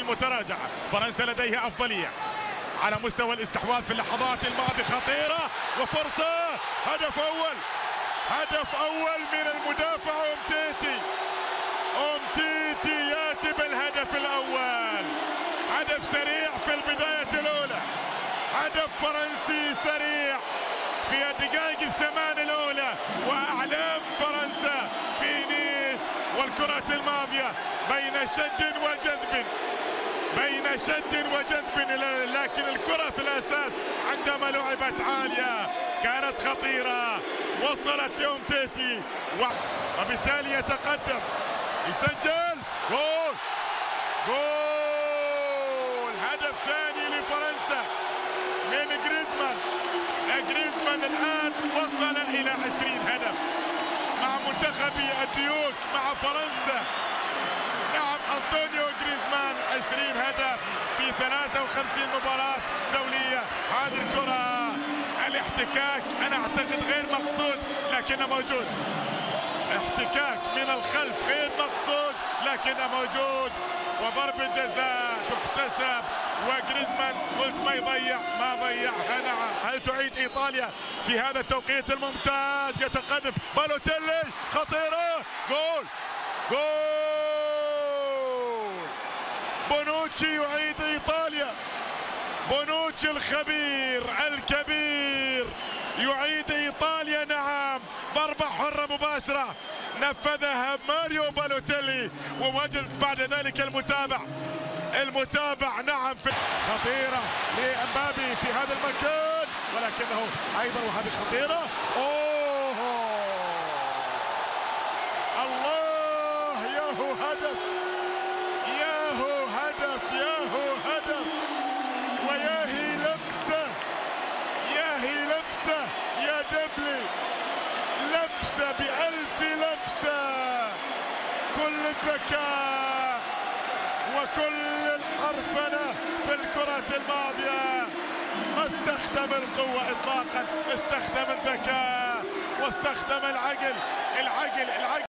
المتراجعة. فرنسا لديها أفضلية على مستوى الاستحواذ في اللحظات الماضية. خطيرة وفرصة، هدف أول من المدافع أومتيتي يأتي بالهدف الأول. هدف سريع في البداية الأولى، هدف فرنسي سريع في الدقائق الثمان الأولى، وأعلام فرنسا في نيس. والكرة الماضية بين شد وجذب، لكن الكرة في الأساس عندما لعبت عالية كانت خطيرة، وصلت لأومتيتي وبالتالي يتقدم، يسجل جول. هدف ثاني لفرنسا من جريزمان الآن وصل إلى 20 هدف مع منتخب الديوك مع فرنسا. نعم، أنطونيو جريزمان 20 هدف في 53 مباراة دولية. هذه الكرة الاحتكاك أنا أعتقد غير مقصود لكنه موجود، احتكاك من الخلف غير مقصود لكنه موجود، وضربة جزاء تحتسب. وجريزمان قلت ما ضيعها. نعم، هل تعيد إيطاليا في هذا التوقيت الممتاز؟ يتقدم بالوتيلي، خطيرة، جول. بونوتشي يعيد إيطاليا، بونوتشي الخبير الكبير يعيد إيطاليا. نعم، ضربة حرة مباشرة نفذها ماريو بالوتيلي، ووجد بعد ذلك المتابع. نعم، خطيرة لأمبابي في هذا المكان، ولكنه أيضا وهذه خطيرة. الله، ياهو هدف، وياهي لمسة يا دبلي، لمسة بألف لمسة، كل الذكاء وكل الحرفنة في الكرة الماضية. ما استخدم القوة إطلاقا، استخدم الذكاء واستخدم العقل.